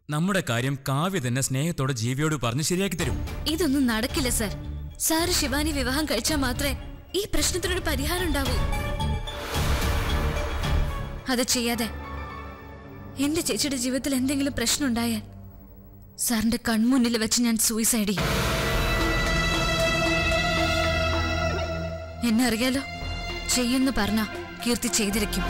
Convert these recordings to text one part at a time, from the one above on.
നമ്മുടെ കാര്യം കാവ്യ തന്നെ സ്നേഹത്തോടെ ജീവിയോട് പറഞ്ഞ് ശരിയാക്കി തരും. ഇതൊന്നും നടക്കില്ല സർ. സാറ് ശിവാനി വിവാഹം കഴിച്ചാൽ മാത്രമേ ഈ പ്രശ്നത്തിനൊരു പരിഹാരം ഉണ്ടാവൂ. അത് ചെയ്യാതെ എന്റെ ചേച്ചിയുടെ ജീവിതത്തിൽ എന്തെങ്കിലും പ്രശ്നം ഉണ്ടായാൽ സാറിന്റെ കൺമുന്നിൽ വെച്ച് ഞാൻ സൂയിസൈഡ് ചെയ്യും. എന്നെ അറിയാലോ, ചെയ്യുന്നു പറഞ്ഞ കീർത്തി ചെയ്തിരിക്കും.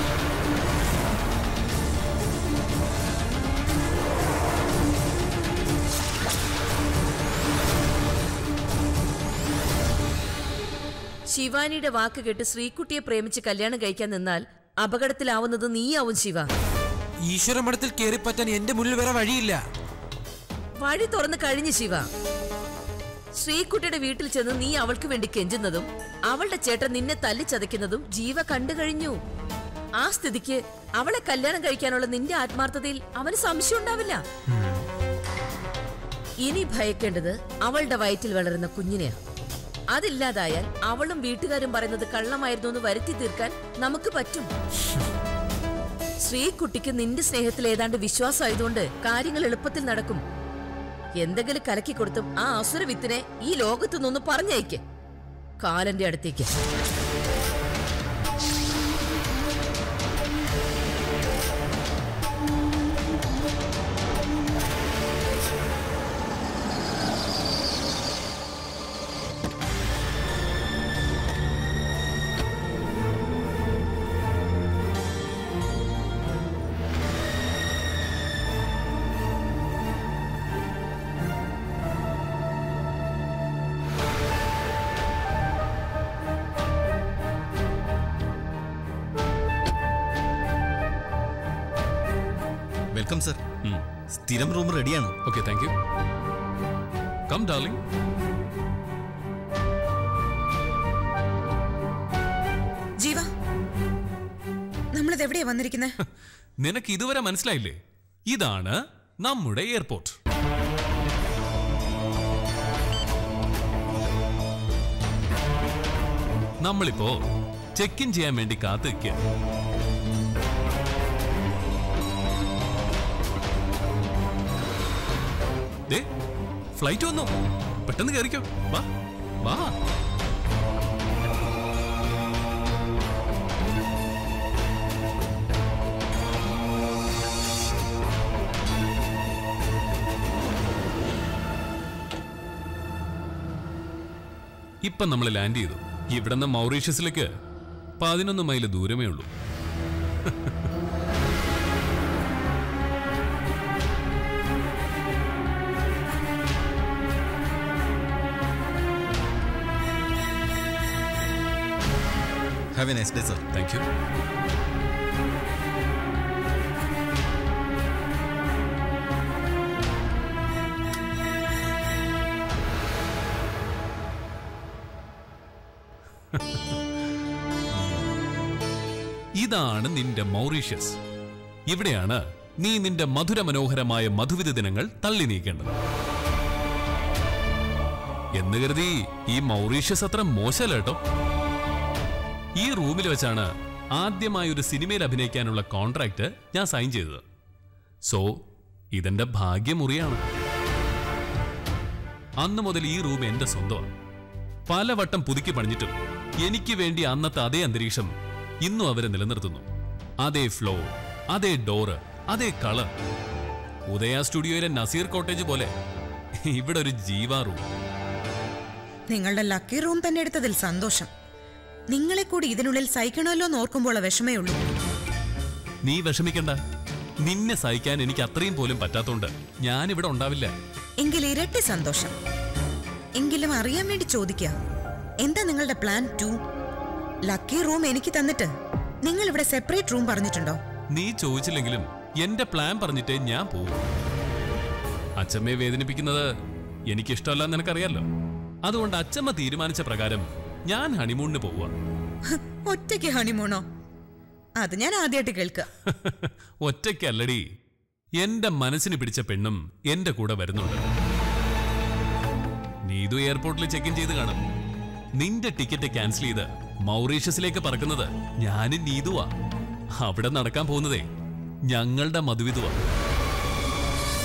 ശിവാനിയുടെ വാക്ക് കേട്ട് ശ്രീകുട്ടിയെ പ്രേമിച്ച് കല്യാണം കഴിക്കാൻ നിന്നാൽ അപകടത്തിലാവുന്നത് നീയാവും ശിവ. ഈശ്വരമഠത്തിൽ കേറിപ്പറ്റാൻ എന്റെ മുന്നിൽ വേറെ വഴിയില്ല. വഴി തുറന്നു കഴിഞ്ഞു ശിവ. ശ്രീകുട്ടിയുടെ വീട്ടിൽ ചെന്ന് നീ അവൾക്ക് വേണ്ടി കെഞ്ചുന്നതും അവളുടെ ചേട്ടൻ നിന്നെ തല്ലിച്ചതയ്ക്കുന്നതും ജീവ കണ്ടു കഴിഞ്ഞു. ആ സ്ഥിതിക്ക് അവളെ കല്യാണം കഴിക്കാനുള്ള നിന്റെ ആത്മാർത്ഥതയിൽ അവന് സംശയം ഉണ്ടാവില്ല. ഇനി ഭയക്കേണ്ടത് അവളുടെ വയറ്റിൽ വളരുന്ന കുഞ്ഞിനെയാ. അതില്ലാതായാൽ അവളും വീട്ടുകാരും പറയുന്നത് കള്ളമായിരുന്നു എന്ന് വരുത്തി തീർക്കാൻ നമുക്ക് പറ്റും. ശ്രീകുട്ടിക്ക് നിന്റെ സ്നേഹത്തിൽ ഏതാണ്ട് വിശ്വാസമായതുകൊണ്ട് കാര്യങ്ങൾ എളുപ്പത്തിൽ നടക്കും. എന്തെങ്കിലും കലക്കി കൊടുത്തും ആ അസുര വിത്തിനെ ഈ ലോകത്തു നിന്ന് പറഞ്ഞയക്ക് കാലന്റെ അടുത്തേക്ക്. Welcome sir. സ്ഥിരം റൂം റെഡിയാണ്. Okay, thank you. Come darling. Jeeva, നമ്മളിത് എവിടെയാ വന്നിരിക്കുന്നത്? നിനക്ക് ഇതുവരെ മനസ്സിലായില്ലേ? ഇതാണ് നമ്മുടെ എയർപോർട്ട്. നമ്മളിപ്പോ ചെക്ക് ഇൻ ചെയ്യാൻ വേണ്ടി കാത്തു നിൽക്കുക. ഫ്ലൈറ്റ് വന്നു, പെട്ടെന്ന് കയറിക്കോ. വാ വാ. ഇപ്പൊ നമ്മൾ ലാൻഡ് ചെയ്തു. ഇവിടുന്ന് മൗറീഷ്യസിലേക്ക് 11 മൈൽ ദൂരമേ ഉള്ളൂ. Have a nice day, sir. Thank you. ഇതാണ് നിന്റെ മൗറീഷ്യസ്. ഇവിടെയാണ് നീ നിന്റെ മധുര മനോഹരമായ മധുവിധ ദിനങ്ങൾ തള്ളി നീക്കേണ്ടത്. എന്ന് കരുതി ഈ മൗറീഷ്യസ് അത്ര മോശമല്ല കേട്ടോ. ഈ റൂമിൽ വെച്ചാണ് ആദ്യമായി ഒരു സിനിമയിൽ അഭിനയിക്കാനുള്ള കോൺട്രാക്ട് ഞാൻ സൈൻ ചെയ്തത്. സോ ഇതെന്റെ ഭാഗ്യമുറിയാണ്. അന്നു മുതൽ ഈ റൂം എന്റെ സ്വന്തമാണ്. പലവട്ടം പുതുക്കി പണിഞ്ഞിട്ടും എനിക്ക് വേണ്ടി അന്നത്തെ അതേ അന്തരീക്ഷം ഇന്നും അവരെ നിലനിർത്തുന്നു. അതേ ഫ്ലോർ, അതേ ഡോറ്, അതേ കളർ. ഉദയ സ്റ്റുഡിയോയിലെ നസീർ കോട്ടേജ് പോലെ ഇവിടെ ഒരു ജീവാ റൂം. നിങ്ങളുടെ ലക്കി റൂം തന്നെ എടുത്തതിൽ സന്തോഷം. നിങ്ങളെ കൂടി ഇതിനുള്ളിൽ സഹിക്കണമല്ലോ എന്ന് ഓർക്കുമ്പോൾ വിഷമേ ഉള്ളൂ. നീ വിഷമിക്കണ്ട. നിന്നെ സഹിക്കാൻ എനിക്ക് അത്രയും പോലും പറ്റാത്തോണ്ട് ഞാനിവിടെ ഉണ്ടാവില്ല. എങ്കിൽ ഇരട്ടി സന്തോഷം. എങ്കിലും അറിയാൻ വേണ്ടി ചോദിക്കുക, എന്താ നിങ്ങളുടെ പ്ലാൻ 2? ലക്കി റൂം എനിക്ക് തന്നിട്ട് നിങ്ങൾ ഇവിടെ സെപ്പറേറ്റ് റൂം പറഞ്ഞിട്ടുണ്ടോ? നീ ചോദിച്ചില്ലെങ്കിലും എന്റെ പ്ലാൻ പറഞ്ഞിട്ടേ ഞാൻ പോവും. അച്ഛമ്മയെ വേദനിപ്പിക്കുന്നത് എനിക്കിഷ്ടമല്ലെന്ന് നിനക്കറിയാലോ. അതുകൊണ്ട് അച്ഛമ്മ തീരുമാനിച്ച പ്രകാരം ഞാൻ ഹണിമൂണിന് പോവുക. ഒറ്റയ്ക്ക് ഹണിമൂണോ? അത് ഞാൻ ആദ്യമായിട്ട് കേൾക്കുക. ഒറ്റയ്ക്കല്ലടി, എന്റെ മനസ്സിന് പിടിച്ച പെണ്ണും എന്റെ കൂടെ വരുന്നുണ്ട്. നീതു എയർപോർട്ടിൽ ചെക്ക് ഇൻ ചെയ്ത് കാണും. നിന്റെ ടിക്കറ്റ് ക്യാൻസൽ ചെയ്ത് മൗറീഷ്യസിലേക്ക് പറക്കുന്നത് ഞാനും നീതുവാ. അവിടെ നടക്കാൻ പോകുന്നതേ ഞങ്ങളുടെ മധുവിധുവാ.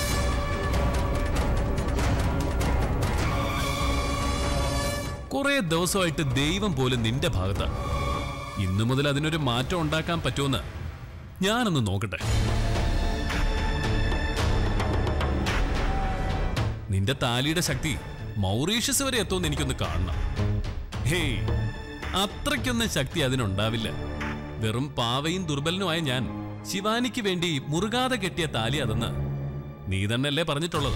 കുറെ ദിവസമായിട്ട് ദൈവം പോലും നിന്റെ ഭാഗത്താണ്. ഇന്നു മുതൽ അതിനൊരു മാറ്റം ഉണ്ടാക്കാൻ പറ്റുമെന്ന് ഞാനൊന്ന് നോക്കട്ടെ. നിന്റെ താലിയുടെ ശക്തി മൗറീഷ്യസ് വരെ എത്തുമെന്ന് എനിക്കൊന്ന് കാണണം. ഹേയ്, അത്രയ്ക്കൊന്നും ശക്തി അതിനുണ്ടാവില്ല. വെറും പാവയും ദുർബലനുമായ ഞാൻ ശിവാനിക്ക് വേണ്ടി മുറുകാതെ കെട്ടിയ താലി അതെന്ന് നീ തന്നെയല്ലേ പറഞ്ഞിട്ടുള്ളത്?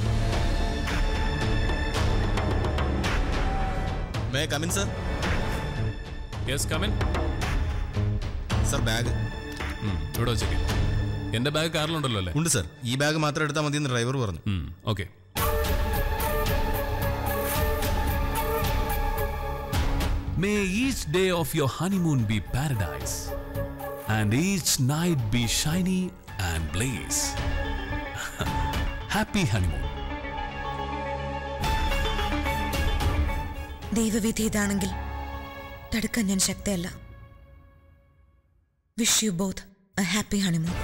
May come in sir? Yes, come in. Sir bag ഇവിടെ വെച്ചേക്ക്. എന്റെ ബാഗ് കാറിലുണ്ടല്ലോ അല്ലേ? ഉണ്ട് സർ. ഈ ബാഗ് മാത്രം എടുത്താൽ മതി എന്ന് ഡ്രൈവർ പറഞ്ഞു. Okay. May each day of your honeymoon be paradise, and each night be shiny and blaze. Happy honeymoon. ദൈവവിധി ഇതാണെങ്കിൽ തടുക്കാൻ ഞാൻ ശക്തയല്ല. Wish you both a happy honeymoon.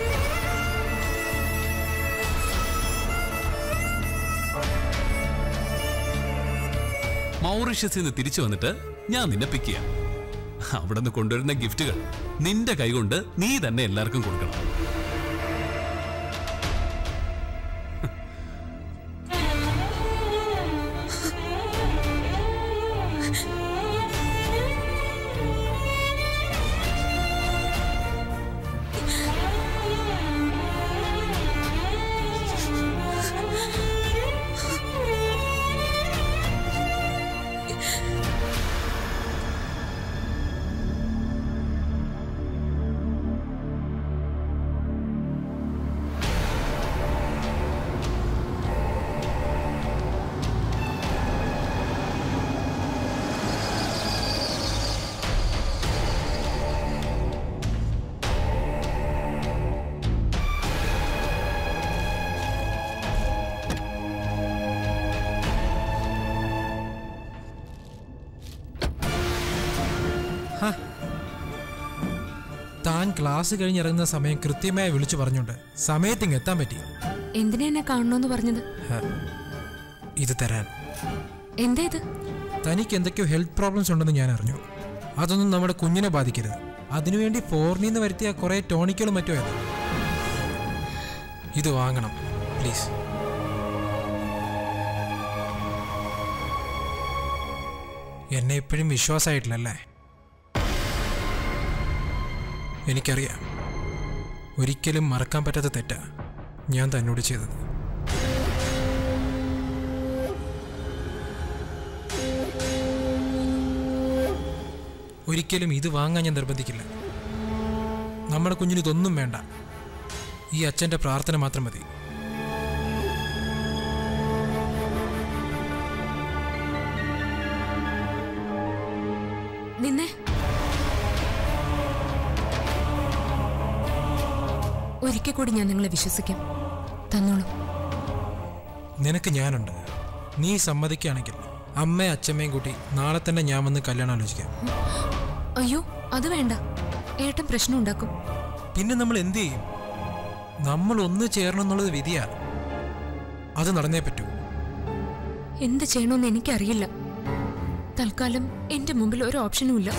മൗറീഷ്യസിൽ നിന്ന് തിരിച്ചു വന്നിട്ട് ഞാൻ നിന്നെ പിക്ക് ചെയ്യാം. അവിടെ നിന്ന് കൊണ്ടുവരുന്ന ഗിഫ്റ്റുകൾ നിന്റെ കൈകൊണ്ട് നീ തന്നെ എല്ലാവർക്കും കൊടുക്കണം. താൻ ക്ലാസ് കഴിഞ്ഞിറങ്ങുന്ന സമയം കൃത്യമായി വിളിച്ചു പറഞ്ഞുണ്ട്. സമയത്തിങ് എത്താൻ പറ്റി. എന്തിനാ എന്നെ കാണണോന്ന് പറഞ്ഞത്? ഇത് തരാൻ. എന്താ ഇത്? തനിക്ക് എന്തൊക്കെയോ ഹെൽത്ത് പ്രോബ്ലംസ് ഉണ്ടെന്ന് ഞാൻ അറിഞ്ഞു. അതൊന്നും നമ്മുടെ കുഞ്ഞിനെ ബാധിക്കരുത്. അതിനുവേണ്ടി ഫോറിനിൽ നിന്ന് വരുത്തിയ കുറെ ടോണിക്കുകളും മറ്റോ ആയത്. ഇത് വാങ്ങണം പ്ലീസ്. എന്നെ ഇപ്പോഴും വിശ്വാസമായിട്ടില്ലല്ലേ? എനിക്കറിയാം, ഒരിക്കലും മറക്കാൻ പറ്റാത്ത തെറ്റാ ഞാൻ തന്നോട് ചെയ്തത്. ഒരിക്കലും ഇത് വാങ്ങാൻ ഞാൻ നിർബന്ധിക്കില്ല. നമ്മുടെ കുഞ്ഞിന് ഇതൊന്നും വേണ്ട. ഈ അച്ഛൻ്റെ പ്രാർത്ഥന മാത്രം മതി. നിന്നെ ഒരിക്കൽ കൂടി ഞാൻ നിങ്ങളെ വിശ്വസിക്കാം. തന്നോളൂ. നിനക്ക് ഞാനുണ്ട്. നീ സമ്മതിക്കുകയാണെങ്കിൽ അമ്മയും അച്ഛമ്മയും കൂട്ടി നാളെ തന്നെ ഞാൻ വന്ന് കല്യാണം ആലോചിക്കാം. അയ്യോ, അത് വേണ്ട. ഏട്ടൻ പ്രശ്നം ഉണ്ടാക്കും. പിന്നെ നമ്മൾ എന്ത് ചെയ്യും? നമ്മൾ ഒന്ന് ചേരണം എന്നുള്ളത് വിധിയാ. അത് നടന്നേ പറ്റൂ. എന്ത് ചെയ്യണമെന്ന് എനിക്കറിയില്ല. തൽക്കാലം എന്റെ മുമ്പിൽ ഒരു ഓപ്ഷനും ഇല്ല.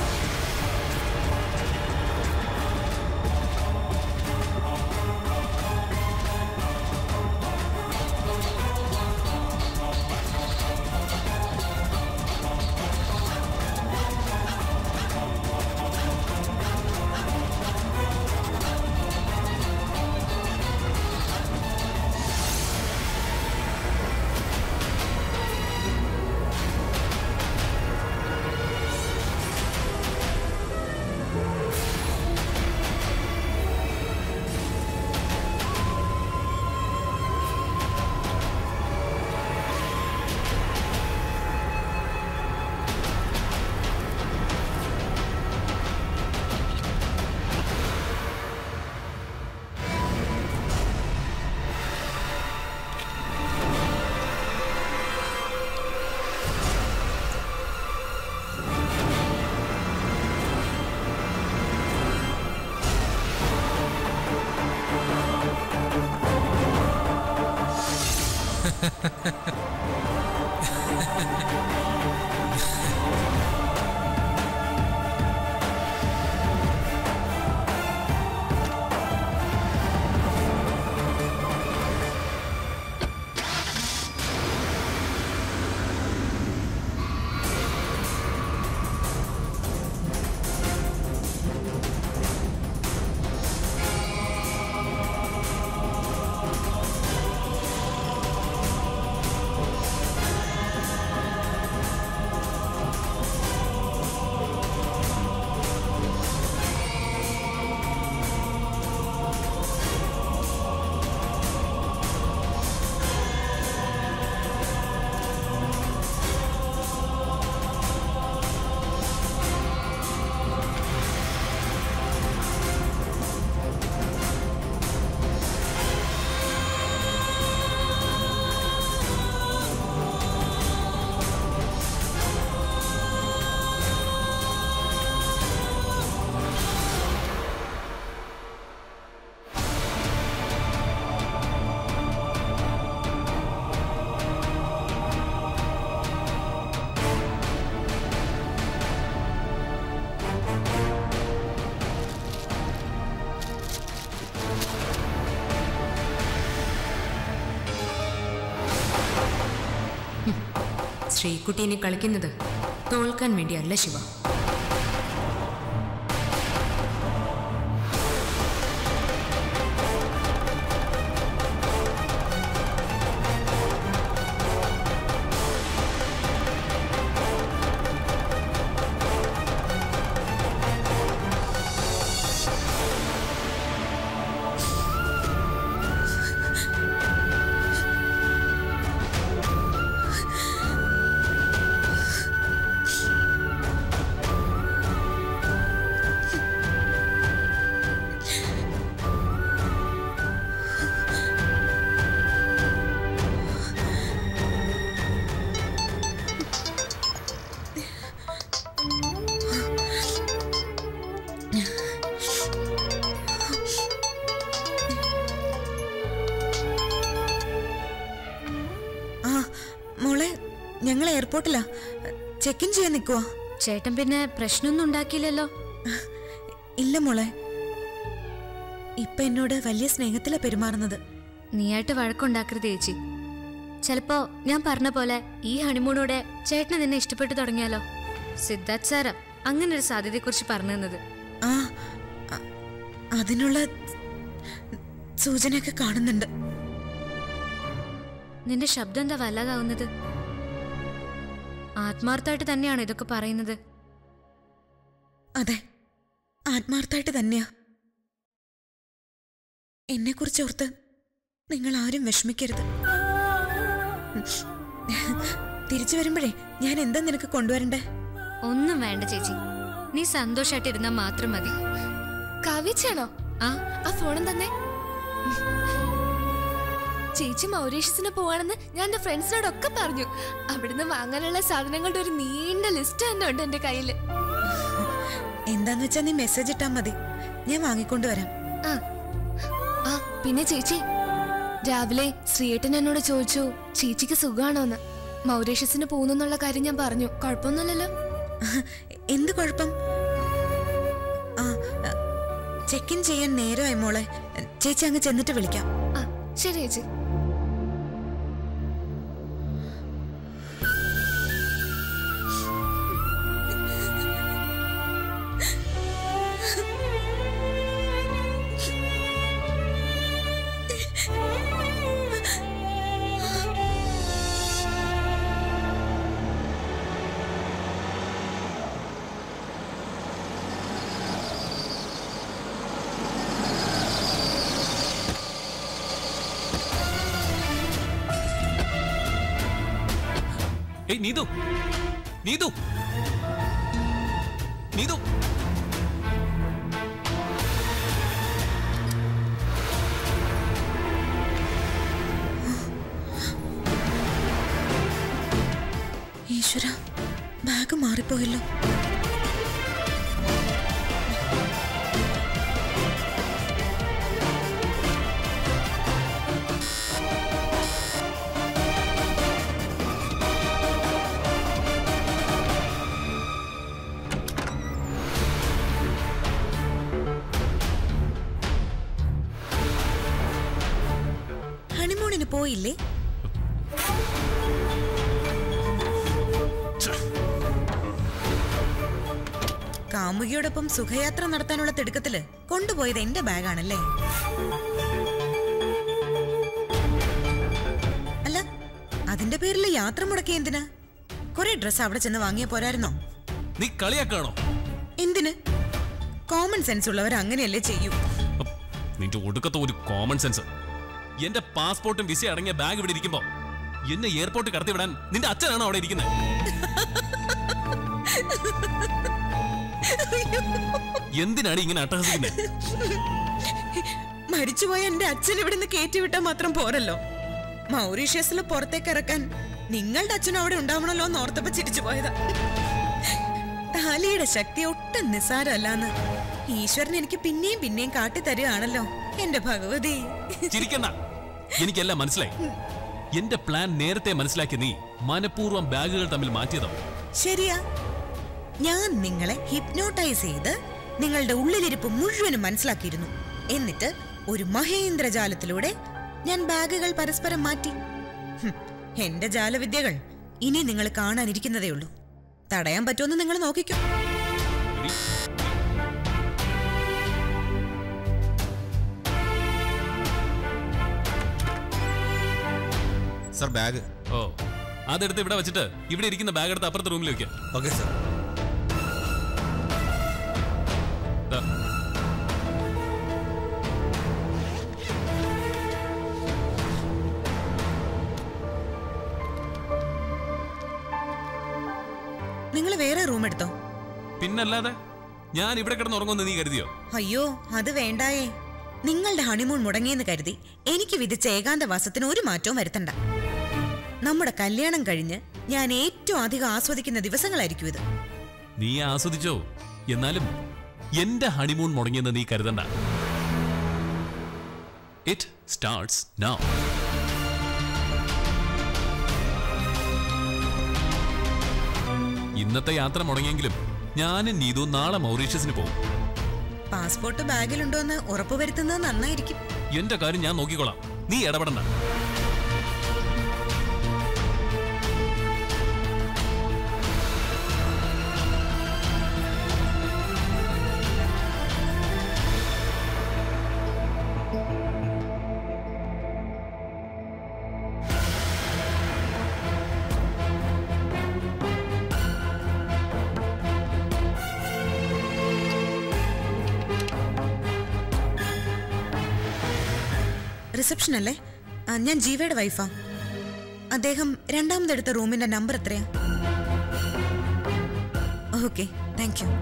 ശ്രീകുട്ടീനെ കളിക്കുന്നത് തോൽക്കാൻ വേണ്ടിയല്ല ശിവ. ഞങ്ങൾ എയർപോർട്ടിലാ, ചെക്ക് ഇൻ ചെയ്യാൻ നിൽക്കുവാ. ചേട്ടൻ പിന്നെ പ്രശ്നമൊന്നും ഉണ്ടാക്കിയില്ലല്ലോ? ഇല്ല മോളെ, ഇപ്പൊ എന്നോട് വലിയ സ്നേഹത്തിലാ പെരുമാറുന്നത്. നീയായിട്ട് വഴക്കുണ്ടാക്കരുത് ചേച്ചി. ചിലപ്പോ ഞാൻ പറഞ്ഞ പോലെ ഈ ഹണിമൂണോടെ ചേട്ടന് നിന്നെ ഇഷ്ടപ്പെട്ടു തുടങ്ങിയാലോ? സിദ്ധാർത്ഥ് സാറാ അങ്ങനെ ഒരു സാധ്യതയെക്കുറിച്ച് പറഞ്ഞു തന്നത്. ആ, അതിനുള്ള സൂചനയൊക്കെ കാണുന്നുണ്ട്. നിന്റെ ശബ്ദം എന്താ വല്ലാതാവുന്നത്? ആത്മാർത്ഥമായിട്ട് തന്നെയാണോ ഇതൊക്കെ പറയുന്നത്? അതെ, ആത്മാർത്ഥമായിട്ട് തന്നെയാ. എന്നെക്കുറിച്ച് ഓർത്ത് നിങ്ങൾ ആരും വിഷമിക്കരുത്. തിരിച്ചു വരുമ്പോഴേ ഞാൻ എന്താ നിനക്ക് കൊണ്ടുവരണ്ടേ? ഒന്നും വേണ്ട ചേച്ചി, നീ സന്തോഷായിട്ടിരുന്നാ മാത്രം മതി. കാവ്യച്ചാണോ? ആ ഫോണും തന്നെ. ചേച്ചി മൗറീഷ്യസിന് പോവാണെന്ന് ഞാൻ എന്റെ ഫ്രണ്ട്സിനോടൊക്കെ പറഞ്ഞു. അവിടുന്ന് വാങ്ങാനുള്ള സാധനങ്ങളുടെ ഒരു നീണ്ട ലിസ്റ്റ് തന്നെ ഉണ്ട് എന്റെ കയ്യില്. എന്താന്ന് വെച്ചാ നീ മെസ്സേജ് ഇട്ടാ മതി, ഞാൻ വാങ്ങിക്കൊണ്ടുവരാം. ആ പിന്നെ ചേച്ചി, രാവിലെ ശ്രീയേട്ടൻ എന്നോട് ചോദിച്ചു ചേച്ചിക്ക് സുഖാണോന്ന്. മൗറീഷ്യസിന് പോകുന്നുള്ള കാര്യം ഞാൻ പറഞ്ഞു. കുഴപ്പമൊന്നുമില്ലല്ലോ? എന്ത് കുഴപ്പം? ചെക്ക് ഇൻ ചെയ്യാൻ നേരമായി മോളെ. ചേച്ചി അങ്ങ് ചെന്നിട്ട് വിളിക്കാം. ശരി ചേച്ചി. നീതു, നീതു, നീതു. ഈശ്വര, ബാഗ് മാറിപ്പോയല്ലോ. ഹണിമൂണിന് പോയില്ലേ? കാമുകിയോടൊപ്പം സുഖയാത്ര നടത്താനുള്ള തിടുക്കത്തില് കൊണ്ടുപോയത് എന്റെ ബാഗാണല്ലേ? അല്ല, അതിന്റെ പേരിൽ യാത്ര മുടക്കിയ എന്തിനാ? കുറെ ഡ്രസ് അവിടെ ചെന്ന് വാങ്ങിയ പോരായിരുന്നോ? നീ കളിയാക്കാണോ? എന്തിന്? കോമൺ സെൻസ് ഉള്ളവർ അങ്ങനെയല്ലേ ചെയ്യൂ. നിന്റെ ഒടുക്കത്തെ ഒരു കോമൺ സെൻസ്. എന്റെ പാസ്പോർട്ടും വിസ അടങ്ങിയ ബാഗ് ഇവിടെ ഇരിക്കുമ്പോ എന്നെ എയർപോർട്ടിൽ കടത്തിവിടാൻ നിന്റെ അച്ഛനാണോ അവിടെ ഇരിക്കുന്നത്? എന്തിനാണ് ഇങ്ങനെ അട്ടഹസിക്കുന്നത്? മരിച്ചുപോയ എന്റെ അച്ഛൻ ഇവിടുന്ന് കയറ്റിവിട്ടാ മാത്രം പോരല്ലോ. മൗറീഷ്യസിൽ പുറത്തേക്ക് ഇറക്കാൻ നിങ്ങളുടെ അച്ഛനും അവിടെ ഉണ്ടാവണല്ലോ എന്ന് ഓർത്തപ്പോ ചിരിച്ചു പോയതാ. താലിയുടെ ശക്തി ഒട്ടും നിസ്സാരമല്ലാന്ന് ഈശ്വരൻ എനിക്ക് പിന്നെയും പിന്നെയും കാട്ടിത്തരുകയാണല്ലോ എന്റെ ഭഗവതി. ചിരിക്കണ്ട, എനിക്കെല്ലാം മനസ്സിലായി. എന്റെ പ്ലാൻ നേരത്തെ മനസ്സിലാക്കി നീ മനഃപൂർവ്വം ബാഗുകൾ തമ്മിൽ മാറ്റിയതോ? ശരിയാ, ഞാൻ നിങ്ങളെ ഹിപ്നോട്ടൈസ് ചെയ്ത് നിങ്ങളുടെ ഉള്ളിലിരിപ്പ് മുഴുവനും മനസ്സിലാക്കിയിരുന്നു. എന്നിട്ട് ഒരു മഹേന്ദ്രജാലത്തിലൂടെ ഞാൻ ബാഗുകൾ പരസ്പരം മാറ്റി. എന്റെ ജാലവിദ്യകൾ ഇനി നിങ്ങൾ കാണാനിരിക്കുന്നതേ ഉള്ളൂ. തടയാൻ പറ്റുമെന്ന് നിങ്ങൾ നോക്കിക്കോ. Sir bag. ഓ, അതെടുത്ത് ഇവിടെ വെച്ചിട്ട് ഇവിടെ ഇരിക്കുന്ന ബാഗ് എടുത്ത് അപ്പുറത്തെ റൂമിൽ വെക്കാം. Okay sir. നിങ്ങൾ വേറെ റൂം എടുത്തോ? പിന്നല്ലാതെ ഞാൻ ഇവിടെ കിടന്ന് ഉറങ്ങുമെന്ന് നീ കരുതിയോ? അയ്യോ, അത് വേണ്ടായേ. നിങ്ങളുടെ ഹണിമൂൺ മുടങ്ങിയെന്ന് കരുതി എനിക്ക് വിധിച്ച ഏകാന്തവാസത്തിന് ഒരു മാറ്റവും വരുത്തണ്ട. നമ്മുടെ കല്യാണം കഴിഞ്ഞ് ഞാൻ ഏറ്റവും അധികം ആസ്വദിക്കുന്ന ദിവസങ്ങളായിരിക്കും ഇത്. നീ ആസ്വദിച്ചോ, എന്നാലും എന്റെ ഹണിമൂൺ മുടങ്ങിയെന്ന് നീ കരുതണ്ട. It starts now. ഇന്നത്തെ യാത്ര മുടങ്ങിയെങ്കിലും ഞാനും നീതു നാളെ മൗറീഷ്യസിന് പോകും. പാസ്പോർട്ട് ബാഗിലുണ്ടോന്ന് ഉറപ്പുവരുത്തുന്നത് നന്നായിരിക്കും. എന്റെ കാര്യം ഞാൻ നോക്കിക്കോളാം, നീ ഇടപെടണ്ട. റിസപ്ഷൻ അല്ലേ? ഞാൻ ജീവയുടെ വൈഫാ. അദ്ദേഹം രണ്ടാമതെടുത്ത റൂമിന്റെ നമ്പർ എത്രയാ? Okay, thank you.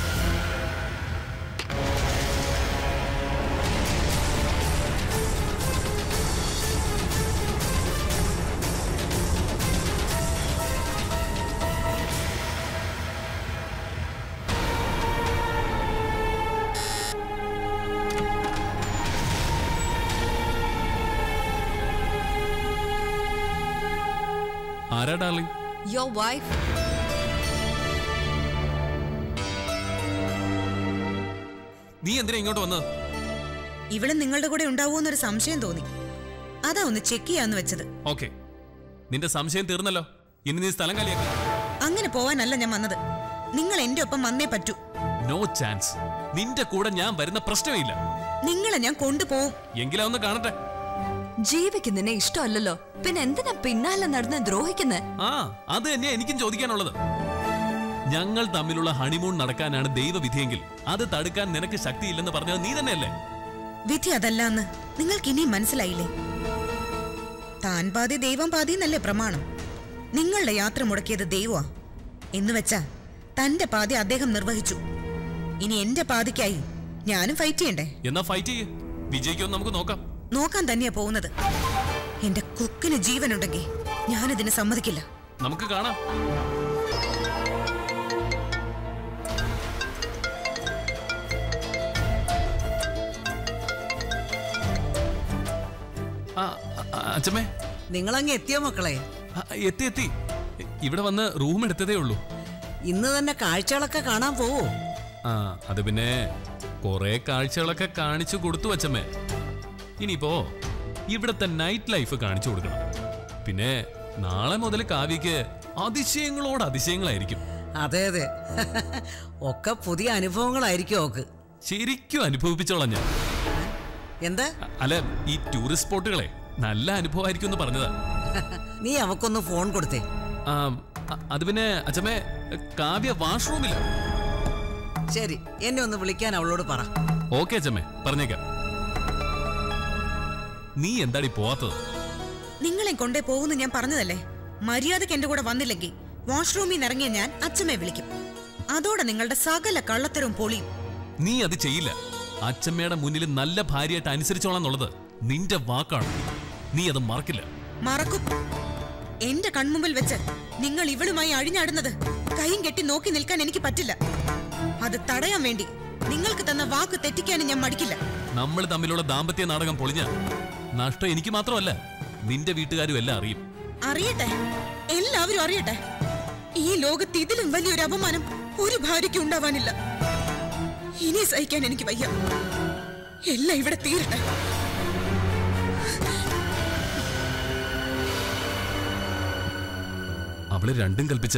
ആരാ ഡാർലിംഗ്? Your wife. നീ എന്തിനാ ഇങ്ങോട്ട് വന്നത്? ഇവിടെ നിങ്ങളുടെ കൂടെ ഉണ്ടാവുമെന്നൊരു സംശയം തോന്നി, അതാ ഒന്ന് ചെക്ക് ചെയ്യാന്ന് വെച്ചത്. ഓക്കെ, നിന്റെ സംശയം തീർന്നല്ലോ. ഇനി നീ സ്ഥലം കാലിയാക്കി. അങ്ങനെ പോവാനല്ല ഞാൻ വന്നത്. നിങ്ങൾ എന്റെ ഒപ്പം വന്നേ പറ്റൂ. No chance. നിന്റെ കൂടെ ഞാൻ വരുന്ന പ്രശ്നമില്ല. നിങ്ങളെ ഞാൻ കൊണ്ടുപോവും. എങ്കിലാ ഒന്ന് കാണട്ടെ. ജീവിക്ക് നിന്നെ ഇഷ്ടമല്ലല്ലോ, പിന്നെ എന്തിനാ പിന്നാലെ നടന്ന് ദ്രോഹിക്കുന്നേ? ആ, അത് തന്നെയാ എനിക്കും ചോദിക്കാനുള്ളത്. ഞങ്ങൾ തമ്മിലുള്ള ഹണിമൂൺ നടക്കാനാണ് ദൈവവിധിയെങ്കിൽ അത് തടുക്കാൻ നിനക്ക് ശക്തിയില്ലെന്ന് പറഞ്ഞത് നീ തന്നെയല്ലേ? വിധി അതല്ലാന്ന് നിങ്ങൾക്ക് ഇനിയും മനസ്സിലായില്ലേ? താൻ പാതി ദൈവം പാതി എന്നല്ലേ പ്രമാണം. നിങ്ങളുടെ യാത്ര മുടക്കിയത് ദൈവമാ എന്നുവെച്ചാ തന്റെ പാതി അദ്ദേഹം നിർവഹിച്ചു. ഇനി എന്റെ പാതിക്കായി ഞാനും ഫൈറ്റ് ചെയ്യണ്ടേ? എന്നാ ഫൈറ്റ് ചെയ്യ്. വിജയിക്കുമെന്ന് നമുക്ക് നോക്കാം. നോക്കാൻ തന്നെയാ പോകുന്നത്. എന്റെ കുക്കിന് ജീവനുണ്ടെങ്കിൽ ഞാനിതിന് സമ്മതിക്കില്ല. നമുക്ക് കാണാം. അച്ഛമ്മേ, നിങ്ങളങ്ങ് എത്തിയോ മക്കളെ? എത്തി എത്തി. ഇവിടെ വന്ന് റൂം എടുത്തതേ ഉള്ളൂ. ഇന്ന് തന്നെ കാഴ്ചകളൊക്കെ കാണാൻ പോവോ? ആ, അത് പിന്നെ കുറെ കാഴ്ചകളൊക്കെ കാണിച്ചു കൊടുത്തു അച്ഛമ്മേ. ഇനിയിപ്പോ ഇവിടത്തെ നൈറ്റ് ലൈഫ് കാണിച്ചു കൊടുക്കണം. പിന്നെ നാളെ മുതൽ കാവ്യക്ക് അതിശയങ്ങളോട് അതിശയങ്ങളായിരിക്കും. അതെ അതെ, ഒക്കെ പുതിയ അനുഭവങ്ങളായിരിക്കും ഓക്ക്. ശരിക്കും അനുഭവിപ്പിച്ചോളാം ഞാൻ. എന്താ? അല്ല, ഈ ടൂറിസ്റ്റ് സ്പോട്ടുകളെ നല്ല അനുഭവമായിരിക്കും എന്ന് പറഞ്ഞതാ. നീ അവക്കൊന്ന് ഫോൺ കൊടുത്തേ. അത് പിന്നെ അച്ഛമ്മേ, കാവ്യ വാഷ്റൂമില്ല. ശരി, എന്നെ ഒന്ന് വിളിക്കാൻ അവളോട് പറ. ഓക്കെ അച്ഛമ്മേ, പറഞ്ഞേക്കാം. നീ എന്താടി പോവാത്തത്? നിങ്ങളെ കൊണ്ടേ പോകുന്നു ഞാൻ പറഞ്ഞതല്ലേ. മര്യാദക്ക് എന്റെ കൂടെ വന്നില്ലെങ്കിൽ വാഷ്റൂമിൽ നിന്ന് ഇറങ്ങിയ ഞാൻ അച്ഛമ്മയെ വിളിക്കും. അതോടെ നിങ്ങളുടെ സകല കള്ളത്തരവും പൊളിയും. നീ അത് ചെയ്യില്ല. അച്ഛമ്മയുടെ മുന്നിൽ നല്ല ഭാര്യയായിട്ട് അനുസരിച്ചോളാം എന്നുള്ളത് നിന്റെ വാക്കാണ്. നീ അത് മറക്കില്ല. മറക്കും. എന്റെ കൺമുമ്പിൽ വെച്ച് നിങ്ങൾ ഇവളുമായി അഴിഞ്ഞാടുന്നത് കൈയും കെട്ടി നോക്കി നിൽക്കാൻ എനിക്ക് പറ്റില്ല. അത് തടയാൻ വേണ്ടി നിങ്ങൾക്ക് തന്ന വാക്ക് തെറ്റിക്കാനും ഞാൻ മടിക്കില്ല. നമ്മൾ തമ്മിലുള്ള ദാമ്പത്യ നാടകം പൊളിഞ്ഞ നഷ്ടം എനിക്ക് മാത്രമല്ല, നിന്റെ വീട്ടുകാരും എല്ലാം അറിയും. അറിയട്ടെ, എല്ലാവരും അറിയട്ടെ. ഈ ലോകത്ത് ഇതിലും വലിയൊരു അപമാനം ഒരു ഭാര്യയ്ക്ക് ഉണ്ടാവാനില്ല. ഇനി സഹിക്കാൻ എനിക്ക് വയ്യ. എല്ലാം ഇവിടെ തീരട്ടെ. അവള് രണ്ടും കൽപ്പിച്ച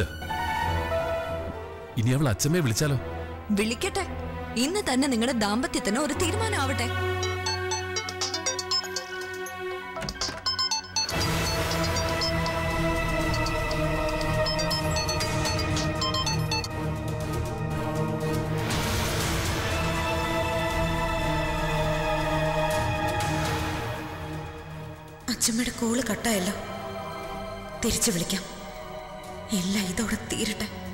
ഇനി അവൾ അച്ഛമ്മയെ വിളിച്ചാലോ? വിളിക്കട്ടെ. ഇന്ന് തന്നെ നിങ്ങളുടെ ദാമ്പത്യത്തിന് ഒരു തീരുമാനമാവട്ടെ. അച്ഛമ്മയുടെ കോള് കട്ടായല്ലോ. തിരിച്ചു വിളിക്കാം. എല്ലാം ഇതോടെ തീരട്ടെ.